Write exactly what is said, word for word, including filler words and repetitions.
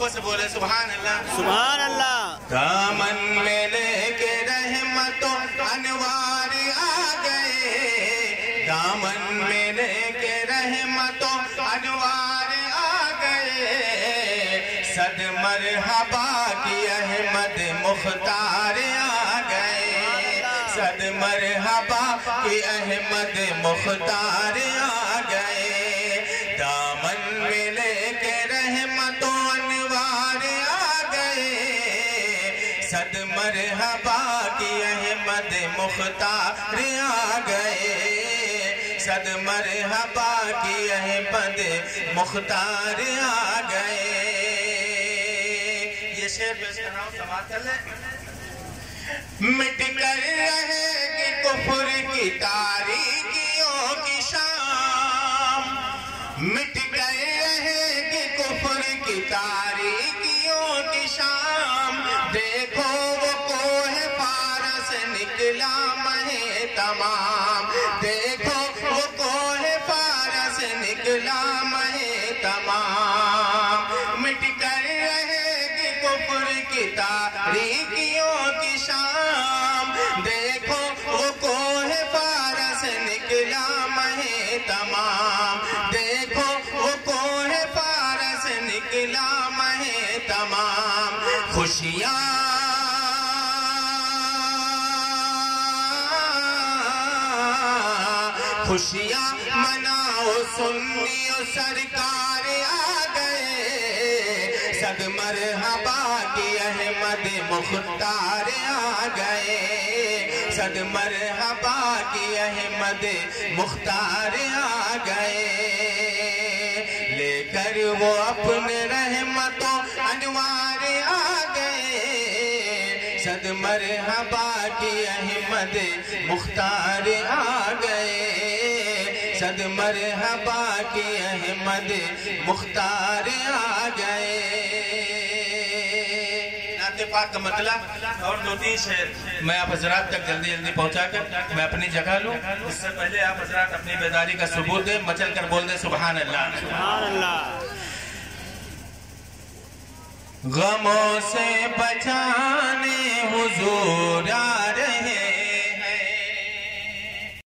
محبت سے بولے سبحان اللہ سبحان اللہ. دامن میں لے کے رحمتوں انوار آ گئے دامن میں لے کے رحمتوں انوار آ گئے صد مرحبا کی احمد مختار آ گئے صد مرحبا کی احمد مختار آ گئے دامن میں لے کے رحمتوں انوار آ گئے صد مرحبا کی احمد مختار آ گئے صد مرحبا کی احمد مختار آ گئے. یہ شعر پیش کر رہا ہوں سماعت کر لیں. مٹ کر رہے گی کفر کی تاریکیوں کی شام مٹ کر رہے گی کفر کی تاریکیوں کی شام دیکھو وہ کوہ پارس نکلا مہ تمام دیکھو وہ کوہ پارس نکلا مہ تمام مٹ کر رہے گی کفر کی تاریکیوں کی شام دیکھو وہ کوہ پارس نکلا مہ تمام دیکھو وہ کوہ پارس نکلا مہ تمام خوشیاں خوشیاں مناؤ سنیو سرکار آ گئے صد مرحبا کی احمد مختار آ گئے صد مرحبا کی احمد مختار آ گئے لے کر وہ اپنے رحمتوں انوار آ گئے صد مرحبا کی احمد مختار آ گئے صد مرحبا کی احمد مختار آ گئے. نعت پاک کا مطلب اور دو تین شعر میں آپ حضرات تک جلدی جلدی پہنچا کر میں اپنی جگہ لوں اس سے پہلے آپ حضرات اپنی بیداری کا ثبوت دیں مچل کر بول دیں سبحان اللہ سبحان اللہ. غموں سے بچانے حضور